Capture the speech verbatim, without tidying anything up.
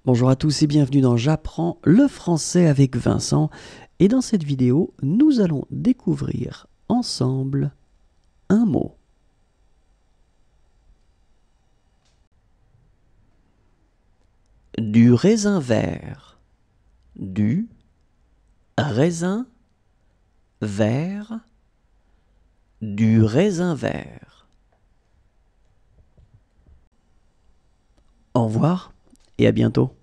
Bonjour à tous et bienvenue dans J'apprends le français avec Vincent. Et dans cette vidéo, nous allons découvrir ensemble un mot. Du raisin vert. Du raisin vert. Du raisin vert. Au revoir et à bientôt.